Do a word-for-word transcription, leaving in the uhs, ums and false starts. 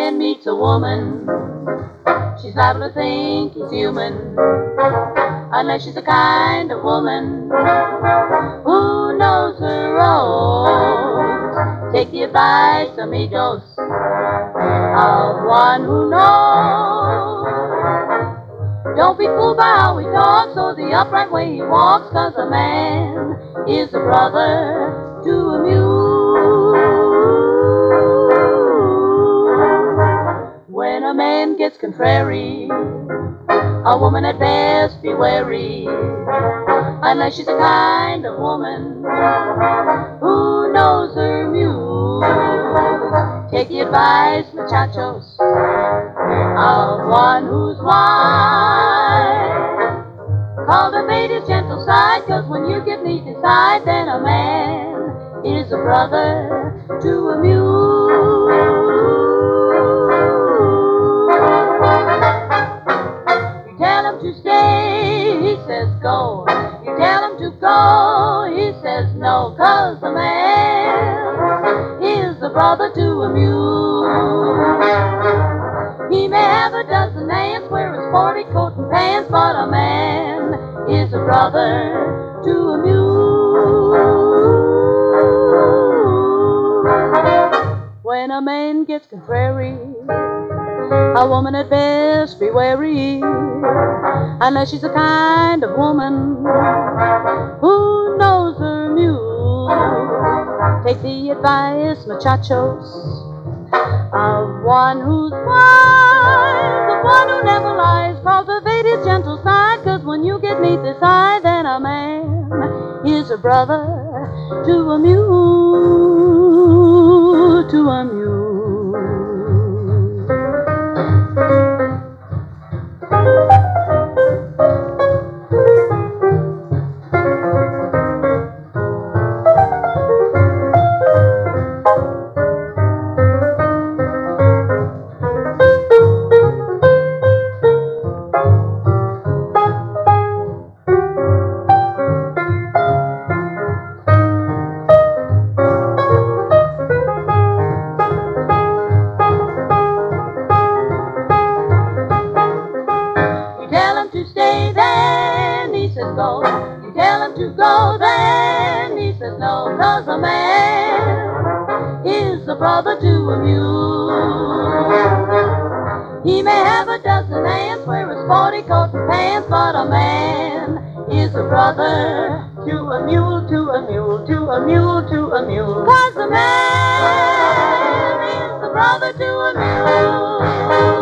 man meets a woman, she's liable to think he's human, unless she's the kind of woman who knows her roles. Take the advice, amigos, of one who knows. Don't be fooled by how he talks or the upright way he walks, 'cause a man is a brother to a mule. When a man gets contrary, a woman at best be wary, unless she's the kind of woman who knows her mule. Take the advice, muchachos, of one who's wise. Cultivate his gentle side, 'cause when you get neat inside, then a man is a brother to a mule. You tell him to stay, he says go. You tell him to go, he says no, 'cause a man is a brother to a mule. He may have a dozen aunts, wear his forty coat and pants, but a man is a brother to a mule. When a man gets contrary, a woman at best be wary, unless she's the kind of woman who knows her mule. Take the advice, muchachos, of one who's wise, the one who never lies. Cultivate his gentle side, 'cause when you get neath his eye, then a man is a brother to a mule, to a mule. To stay, then he says go. You tell him to go, then he says no, 'cause a man is a brother to a mule. He may have a dozen aunts, wear his forty coat and pants, but a man is a brother to a mule, to a mule, to a mule, to a mule. 'Cause a man is a brother to a mule.